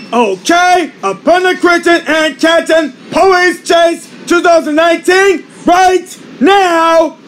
Okay, upon the Canton and Canton Police Chase 2019, right now.